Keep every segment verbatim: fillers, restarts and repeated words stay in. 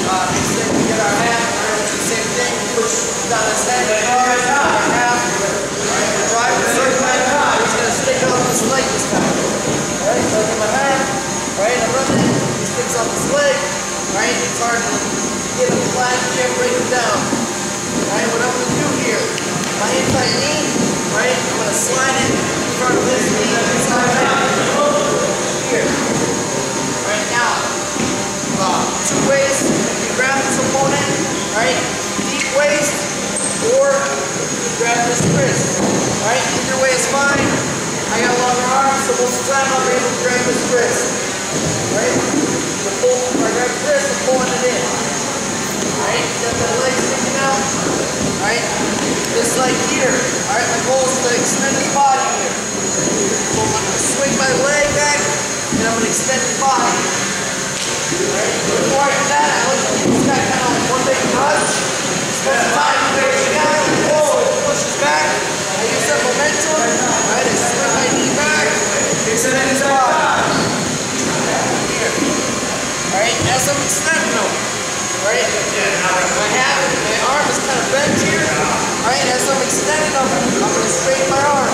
Uh, next thing we get our half, same thing, push down his head, our half, drive the circle, he's going to stick out this leg this time. Alright, so I get my half, right, I'm running, he sticks out this leg, right, it's hard to get him flat, you can't break him down. Alright, what I'm going to do here, my inside knee, right, I'm going to slide it in front of his knee, his arm here. Right now, uh, two ways, you grab this opponent, right, deep waist, or you grab this wrist, right, either way is fine. I got longer arms, so most of the time I'm able to grab this wrist, right, so pull, if I grab the wrist, I'm pulling it in, right, got the legs sticking out, right, this leg here, alright, my goal is to extend his body here, so I'm going to swing my leg back, and I'm going to extend his body. Right? Before I do that, I like to keep this guy kind of like one big rush. Most of the time, you break the guy, pull, pushes back. I use that momentum. Right? I swing my knee back, extend his body. Here. Right? As I'm extending him. Right? My half, my arm is kind of bent here. Right? As I'm extending him, I'm going to straighten my arm.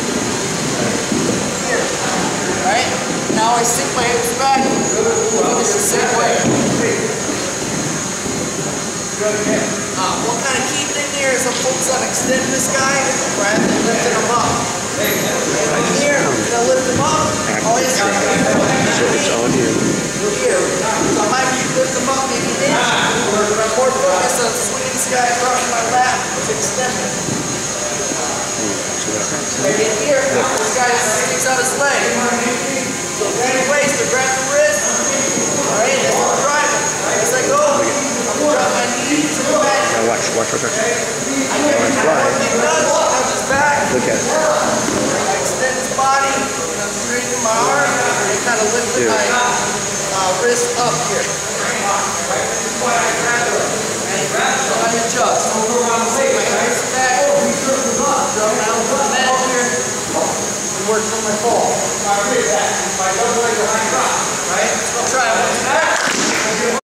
Here. Right? Now I sink my hips back, finish the same way. Uh, one kind of key thing here is I'm focused on extending this guy rather than lifting him up. And here, I'm going to lift him up. Always have to be here. So I might be lift him up maybe an inch, but I'm more focused on swinging this guy across my lap to extend him. Right in here, this guy sticks out his leg. So deep waist to grab the wrist. Alright, as I'm driving. As I go, I'm going to drop my knee to the back. Now watch, watch, watch, watch. I get my foot, he does, touch his back. Look at it. I extend his body, and I'm straightening my arm, and kind of lifting my uh, wrist up here. And I adjust.